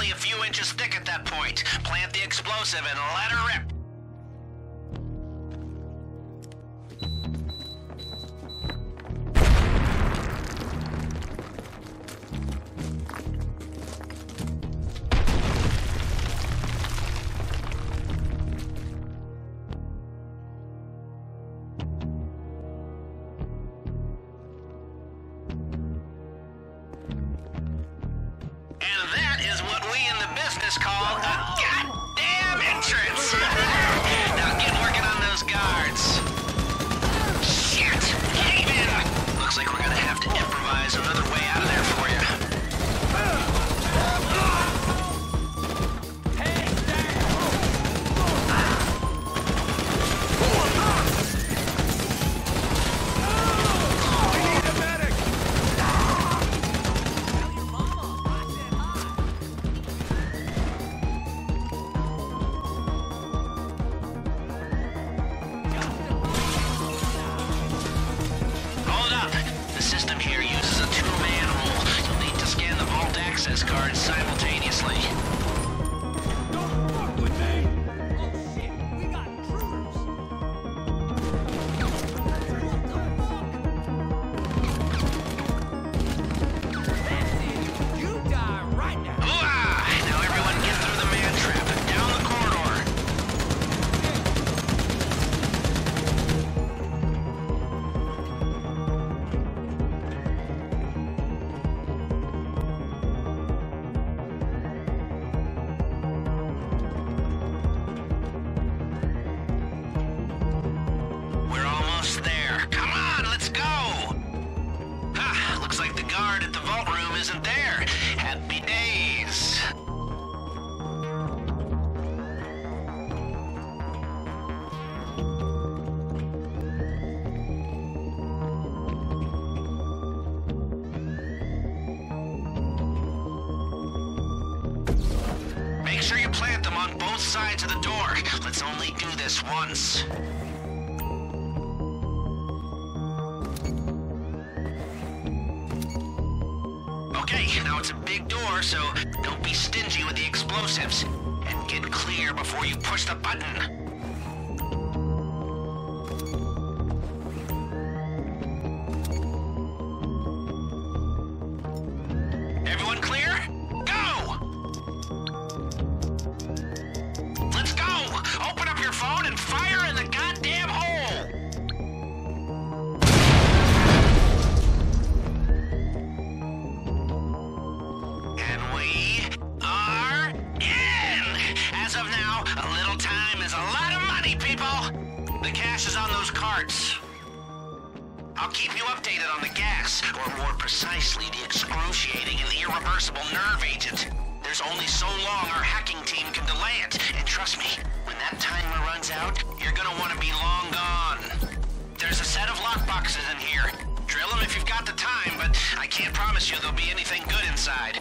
only a few inches thick at that point. Plant the explosive and let her rip. Called a goddamn entrance! Now get working on those guards. Shit! Cave in! Looks like we're gonna have to improvise another way out of there for you. Cards simultaneously. Don't fuck with me! Oh shit, we got intruders! That's it, you die right now! Ooh-ah! Now everyone get through the man trap and down the corridor. Isn't there? Happy days. Make sure you plant them on both sides of the door. Let's only do this once. Okay, now it's a big door, so don't be stingy with the explosives. And get clear before you push the button. Everyone clear? Go! Let's go! Open up your phone and fire in the goddamn hole! As of now, a little time is a lot of money, people! The cash is on those carts. I'll keep you updated on the gas, or more precisely, the excruciating and irreversible nerve agent. There's only so long our hacking team can delay it, and trust me, when that timer runs out, you're gonna want to be long gone. There's a set of lockboxes in here. Drill them if you've got the time, but I can't promise you there'll be anything good inside.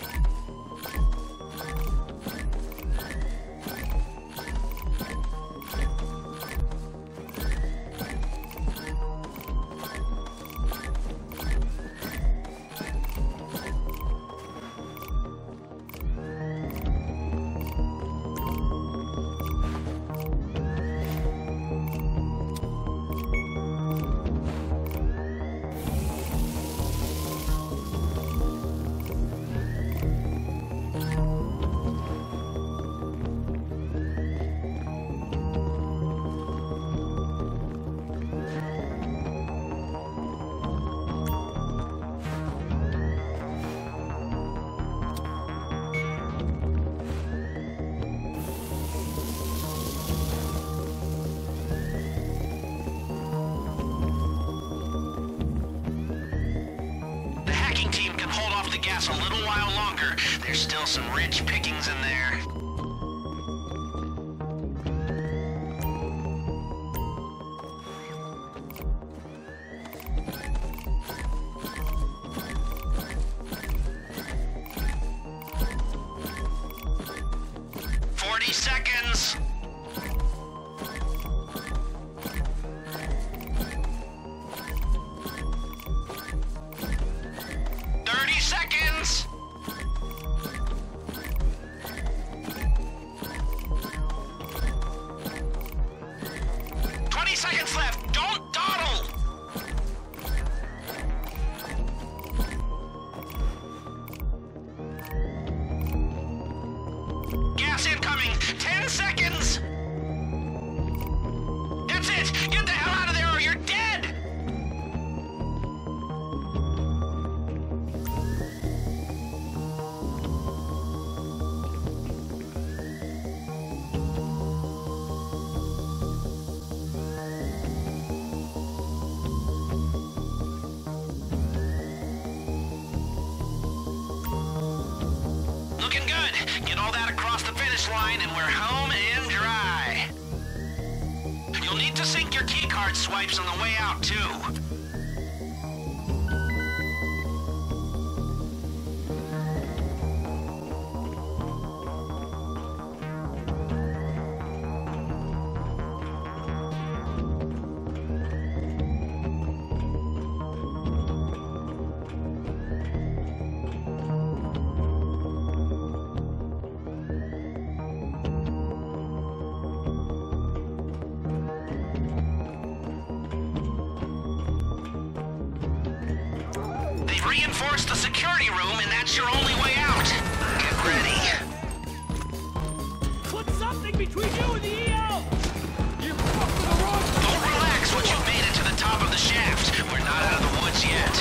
gas a little while longer. There's still some rich pickings in there. Seconds. 30 seconds. line and we're home and dry. You'll need to sync your keycard swipes on the way out, too. Reinforce the security room, and that's your only way out. Get ready. Put something between you and the EO! You fucked with the wrong... Don't relax once you've made it to the top of the shaft. We're not out of the woods yet.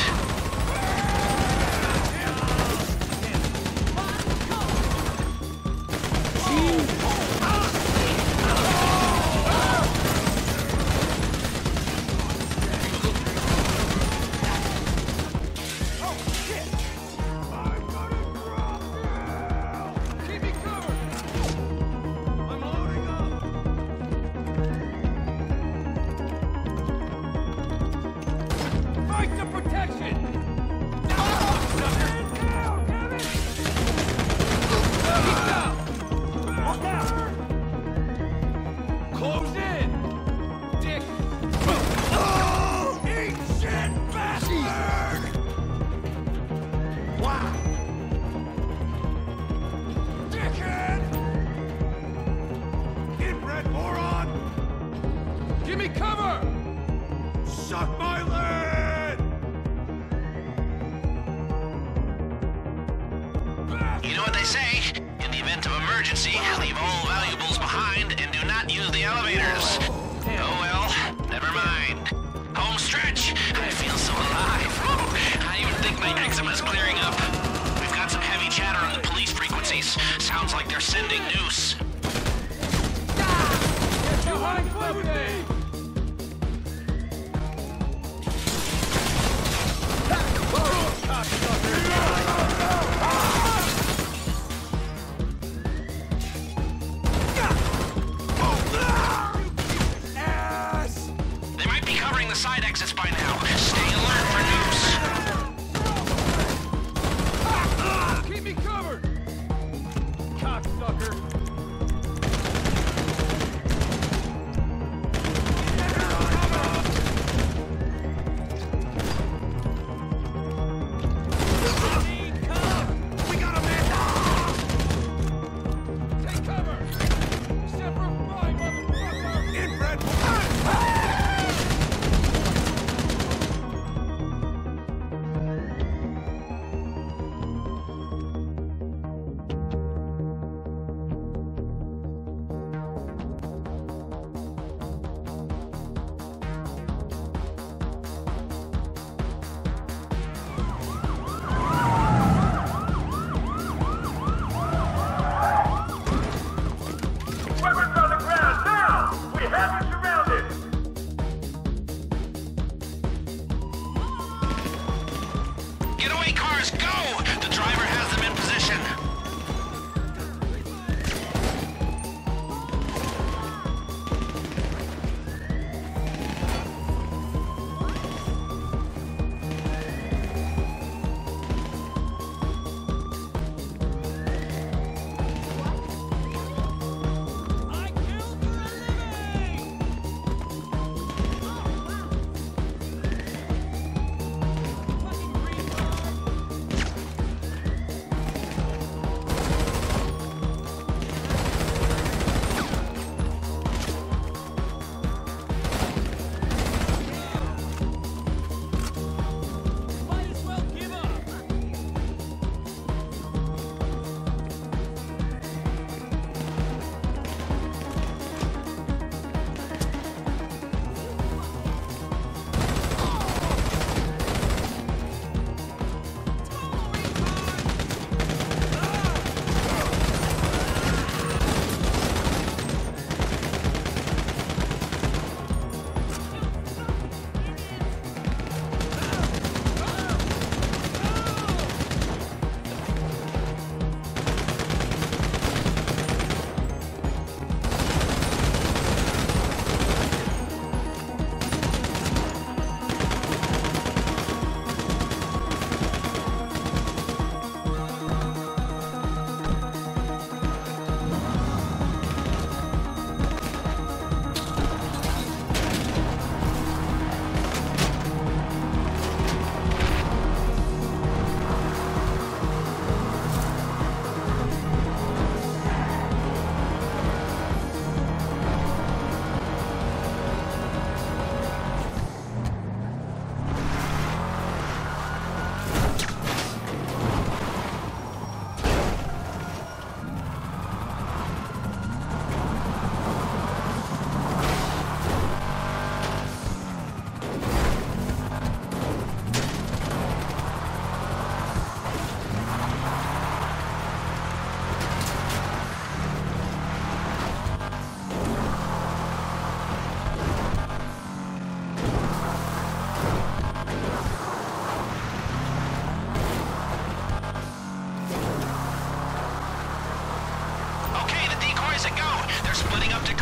Give me cover! Suck my leg! You know what they say? In the event of emergency, leave all valuables behind and do not use the elevators. Oh well, never mind. Home stretch! I feel so alive. I even think my eczema's clearing up. We've got some heavy chatter on the police frequencies. Sounds like they're sending noose.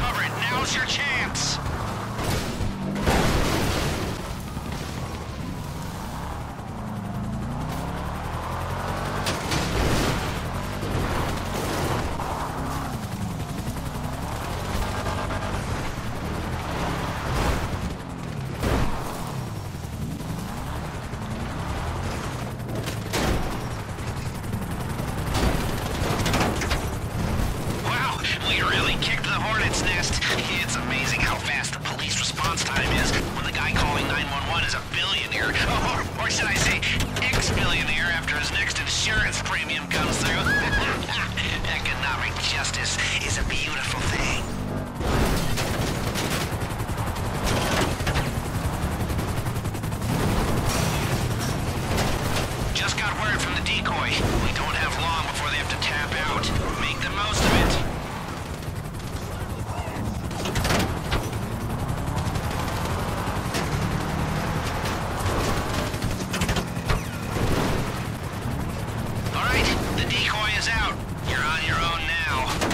cover it. Now's your chance. We really kicked the hornet's nest. It's amazing how fast the police response time is when the guy calling 911 is a billionaire. Or should I say, ex-billionaire after his next insurance premium comes through. Economic justice is a beautiful thing. Just got word from the decoy. We don't have long before they have to tap out. Make the most of it. The decoy is out. You're on your own now.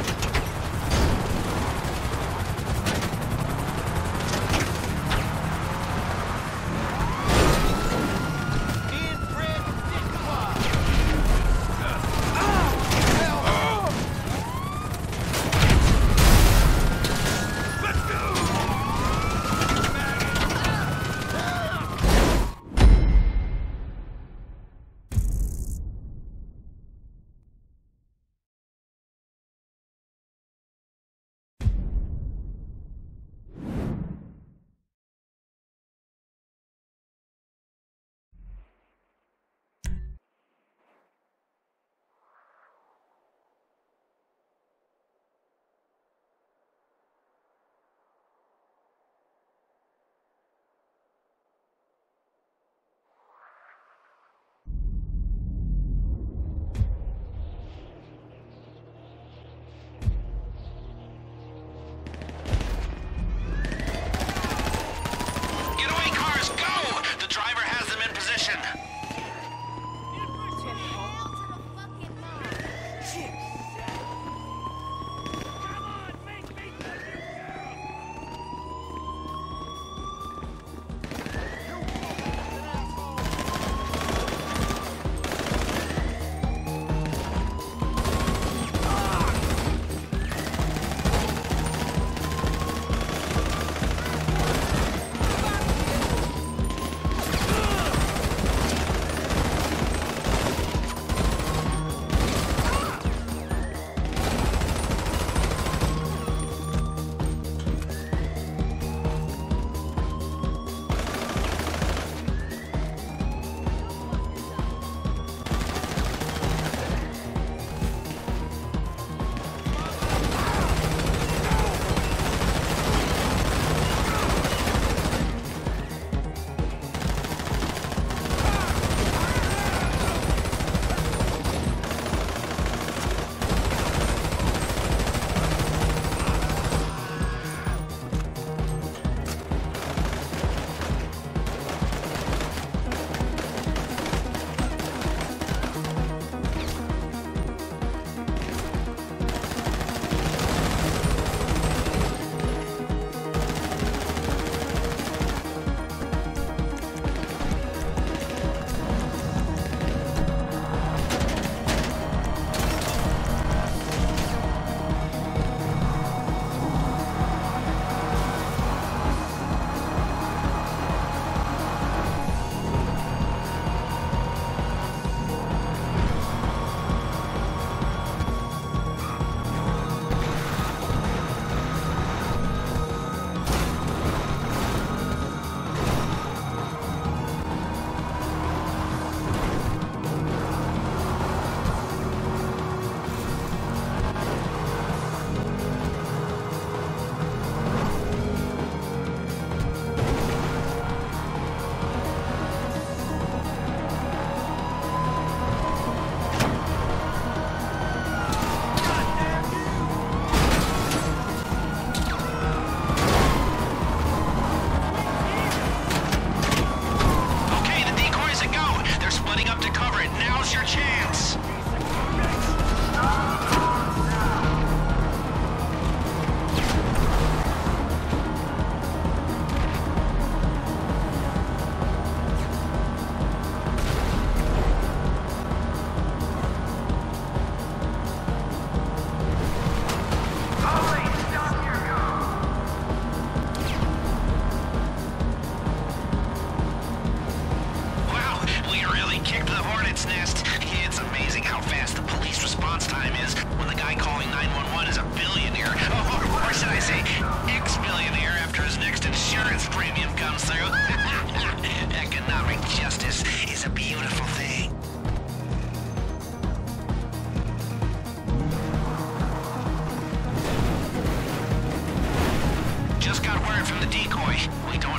the decoy. We don't